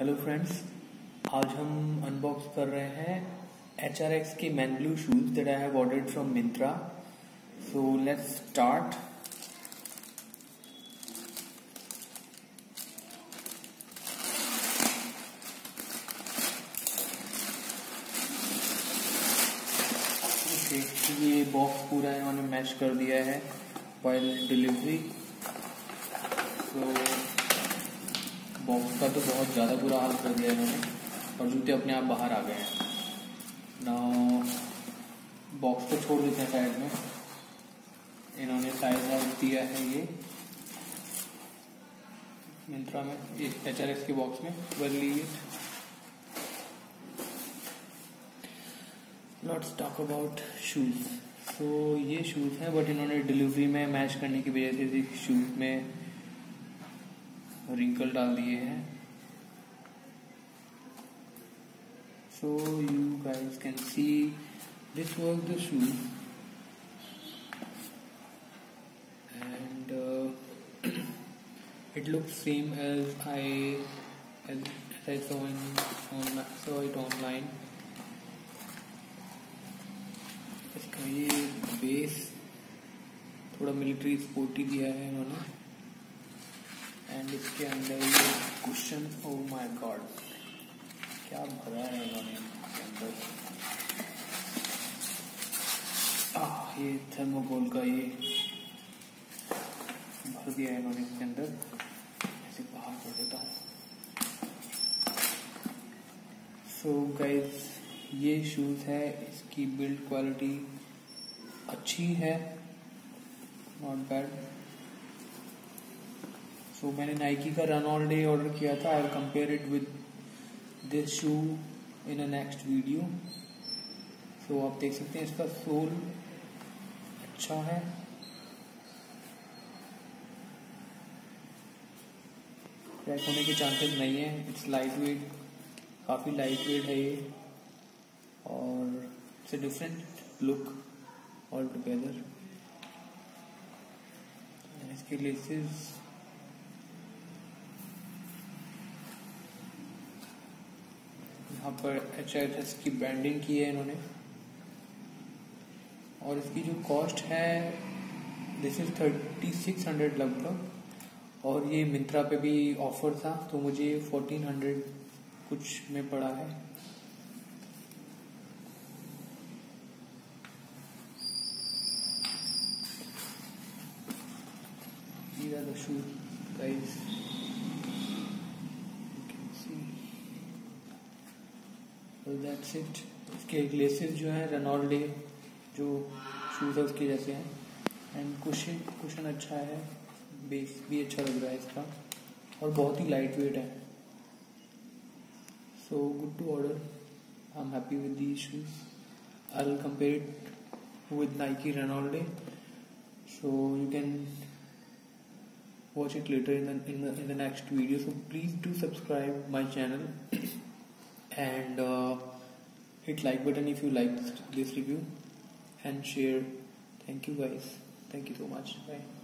Hello friends, आज हम unbox कर रहे हैं HRX के men blue shoes that I have ordered from Myntra. So let's start. ये बॉक्स पूरा इन्होंने मैच कर दिया है व्हाइल डिलीवरी. तो बॉक्स का तो बहुत ज़्यादा बुरा हाल कर दिया इन्होंने और जूते अपने आप बाहर आ गए हैं. नाउ बॉक्स को छोड़ देते हैं साइड में. इन्होंने साइज आउट दिया है ये मिंत्रा में, ये HRX के बॉक्स में. Well let's talk about shoes. तो ये शूज हैं बट इन्होंने डिलीवरी में मैच करने की वजह से इस शूज में रिंकल डाल दिए हैं. So you guys can see this was the shoes and it looks same as I saw it online. इसका ये बेस थोड़ा मिलिट्री स्पोर्टी दिया है इन्होंने एंड इसके अंदर ये कुशन. ओह माय गॉड, क्या भरा है इन्होंने इसके अंदर. ये थर्मोकोल का ये भर दिया है इन्होंने इसके अंदर. ऐसे बाहर कर देता हूँ. सो गाइस, ये शूज है. इसकी बिल्ड क्वालिटी अच्छी है, नॉट बैड. सो मैंने नाइकी का रन ऑल डे ऑर्डर किया था. I will compare it with this shoe in a next video. सो आप देख सकते हैं इसका सोल अच्छा है. क्रैक होने के चांसेस नहीं है. इट्स लाइट वेट, काफ़ी लाइट वेट है ये और it's a different look all together. इसके लेसेस यहाँ पर HRX की ब्रांडिंग की है इन्होंने. और इसकी जो कॉस्ट है दिस इज 3600 लगभग. और ये मिंत्रा पे भी ऑफर था तो मुझे 1400 कुछ में पड़ा है. These are the shoes, guys. So that's it. इसके ग्लेसेस जो हैं रेनॉल्ड डे जो शूज है उसके जैसे हैं. एंड कुशन अच्छा है. बेस भी अच्छा लग रहा है इसका और बहुत ही लाइट वेट है. So good to order. I am happy with these shoes. I will compare it with Nike Reynold day. So you can watch it later in the next video. So please do subscribe my channel and hit like button if you like this review and share. Thank you guys. Thank you so much. Bye.